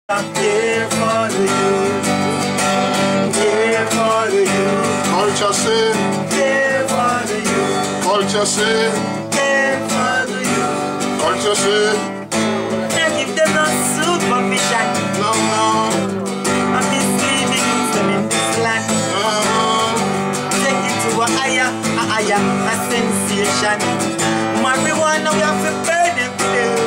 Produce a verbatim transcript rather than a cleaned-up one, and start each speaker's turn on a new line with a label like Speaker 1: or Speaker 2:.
Speaker 1: Care for the youth. Care for the youth.
Speaker 2: Culture say.
Speaker 1: Care for the youth.
Speaker 2: Culture say.
Speaker 1: Care for the youth.
Speaker 2: Culture say.
Speaker 1: Can't give them no supervision.
Speaker 2: No, no.
Speaker 1: I'm misleading them in this land.
Speaker 2: No.
Speaker 1: Take it to a higher, a higher, a sensation. Marijuana we have to burn every day.